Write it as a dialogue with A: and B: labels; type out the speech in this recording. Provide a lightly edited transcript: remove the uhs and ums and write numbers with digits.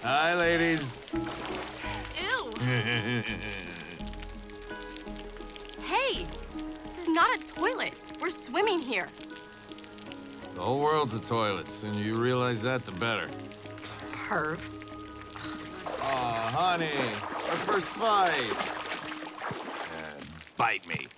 A: Hi, ladies.
B: Ew. Hey, this is not a toilet. We're swimming here.
A: The whole world's a toilet. The sooner you realize that, the better.
B: Perv.
A: Aw, honey, our first fight. Bite me.